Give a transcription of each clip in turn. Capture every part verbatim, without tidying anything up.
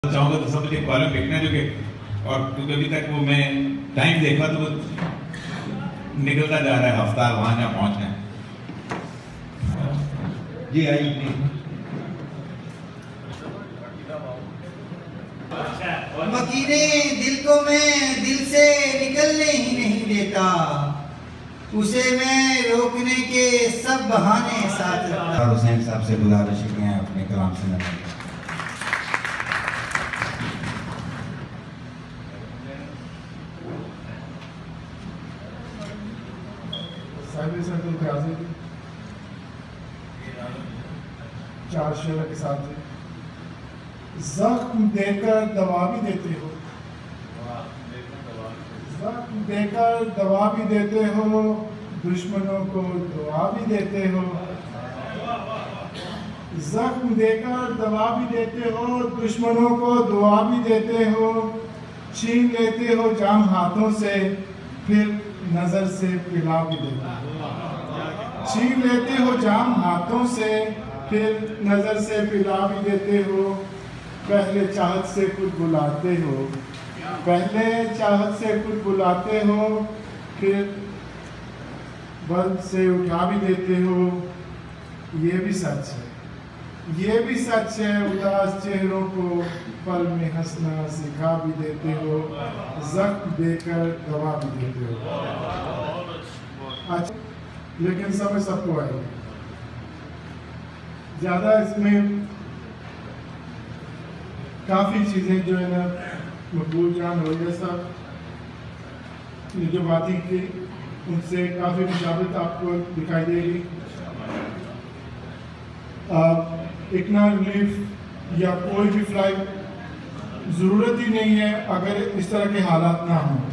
चाहूँगा तो सब मुझे कॉलम लिखना जो कि और क्योंकि अभी तक वो मैं टाइम देखा तो वो निकलता जा रहा है हफ्ता वहाँ जहाँ पहुँचना है। जी आइए मकीने दिल को मैं दिल से निकलने ही नहीं देता, उसे मैं रोकने के सब बहाने साथ रखता। हुसैन साहब से गुजारिश है अपने कलाम से नजर चार शेर के साथ जख्म देकर दवा भी देते हो, जख्म देकर दवा भी देते हो, दुश्मनों को दुआ भी देते हो। जख्म देकर दवा भी देते हो, दुश्मनों को दुआ भी देते हो। छीन लेते हो जाम हाथों से, फिर नजर से पिला भी देते हो। छीन लेते हो जाम हाथों से, फिर नजर से पिला भी देते हो। पहले चाहत से खुद बुलाते हो, पहले चाहत से खुद बुलाते हो, फिर बल से उठा भी देते हो। ये भी सच है, ये भी सच है, उदास चेहरों को पल में हंसना सिखा भी देते हो। जख्म देकर दवा भी देते हो। अच्छा, लेकिन समझ सबको आएगी, ज़्यादा इसमें काफ़ी चीज़ें जो है ना मकबूल जान हो गया साहब ने जो बातें की उनसे काफ़ी मुशाबत आपको दिखाई देगी। इकना रिलीफ या कोई भी फ्लाइट ज़रूरत ही नहीं है अगर इस तरह के हालात ना हों।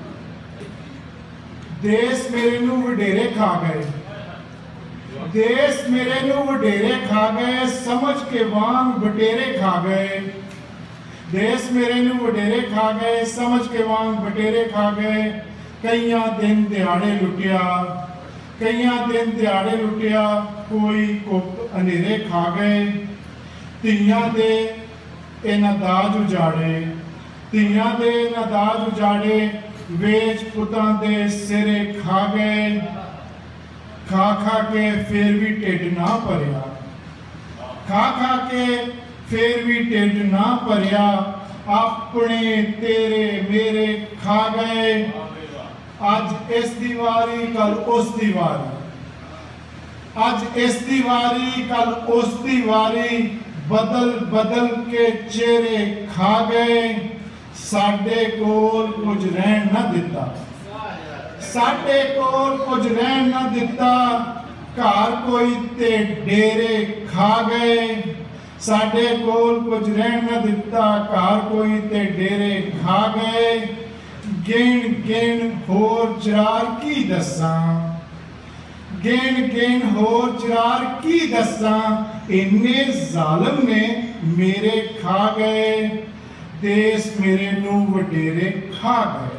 देश मेरे नू वडेरे खा गए, देश मेरे नू वडेरे खा गए, समझ के वांग बटेरे खा गए। देश मेरे नू वडेरे खा गए, समझ के वांग बटेरे खा गए। कईयां दिन दिहाड़े लुटिया, कईयां दिन दिहाड़े लुटिया, कोई कुप अंधेरे खा गए। तियां दे इन्हां दाज उजाड़े, तियां दे इन्हां दाज उजाड़े, वेच पुतां दे सिरे खा गए। खा खा के फिर भी ढिड ना भरिया, खा खा के फिर भी ढिड ना भरिया। अपने तेरे मेरे खा गए, अज इस दीवारी कल उस दीवारी, अज इस दीवारी कल उस दीवारी, बदल बदल के चेहरे खा गए। साडे कोल कुछ रहन ना दिता, साडे कोल कुछ रहन ना दिता, घर कोई ते डेरे खा गए। साडे कोल कुछ रहन ना दिता, घर कोई ते डेरे खा गए। गिन गिन होर चरार की दसा, गिन गिन होर चरार की दसा, इन्ने जालिम ने मेरे खा गए। देश मेरे नू वडेरे खा गए।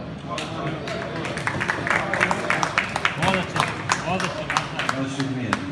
बहुत अच्छा, बहुत अच्छा, बहुत शुक्रिया।